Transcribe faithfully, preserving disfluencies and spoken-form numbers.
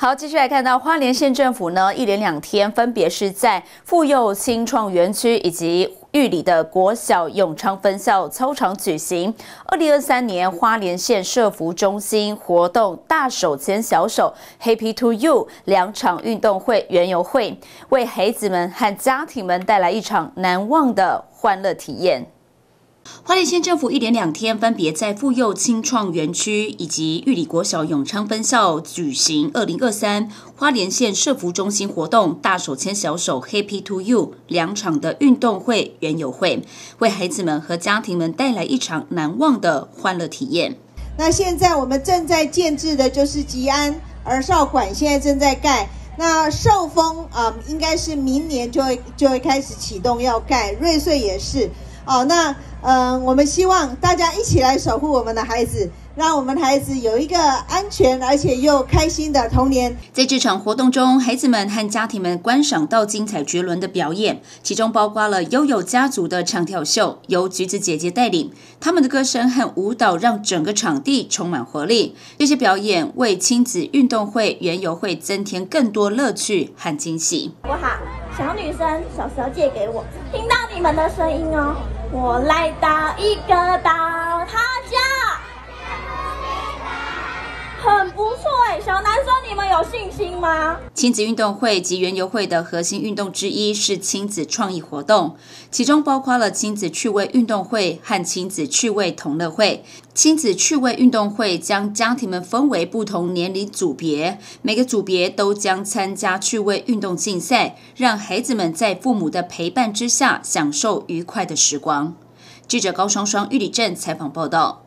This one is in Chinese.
好，继续来看到花莲县政府呢，一连两天分别是在妇幼青创园区以及玉里的国小永昌分校操场举行二零二三年花莲县社福中心活动大手牵小手 Happy to You 两场运动会园游会，为孩子们和家庭们带来一场难忘的欢乐体验。 花莲县政府一连两天分别在妇幼青创园区以及玉里国小永昌分校举行二零二三花莲县社福中心活动大手牵小手 Happy to You 两场的运动会园游会，为孩子们和家庭们带来一场难忘的欢乐体验。 那现在我们正在建制的就是吉安儿少馆，现在正在盖。那寿丰啊、呃，应该是明年就会就会开始启动要盖，瑞穗也是。 哦，那嗯、呃，我们希望大家一起来守护我们的孩子，让我们的孩子有一个安全而且又开心的童年。 在这场活动中，孩子们和家庭们观赏到精彩绝伦的表演，其中包括了悠悠家族的唱跳秀，由橘子姐姐带领，他们的歌声和舞蹈让整个场地充满活力。这些表演为亲子运动会园游会增添更多乐趣和惊喜。 我好，小女生，小蛇借给我，听到你们的声音哦。 我来到一个岛，它叫很不错哎，小男生你们有信心吗？ 亲子运动会及园游会的核心运动之一是亲子创意活动，其中包括了亲子趣味运动会和亲子趣味同乐会。亲子趣味运动会将家庭们分为不同年龄组别，每个组别都将参加趣味运动竞赛，让孩子们在父母的陪伴之下享受愉快的时光。记者高双双玉里镇采访报道。